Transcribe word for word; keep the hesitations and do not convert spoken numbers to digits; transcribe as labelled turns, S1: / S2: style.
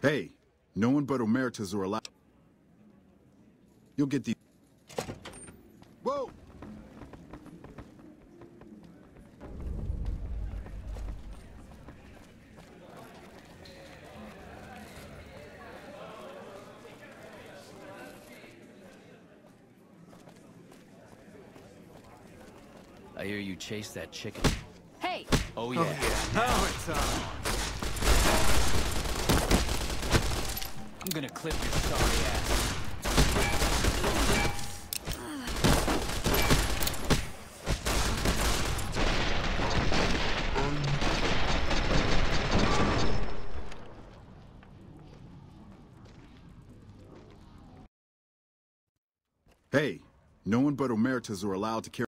S1: Hey, no one but Emeritus are allowed. You'll get the... Whoa!
S2: I hear you chase that chicken.
S3: Hey!
S2: Oh yeah.
S4: Oh, yeah. Now it's on.
S2: I'm gonna clip your sorry ass.
S1: Hey, no one but Emeritus are allowed to carry...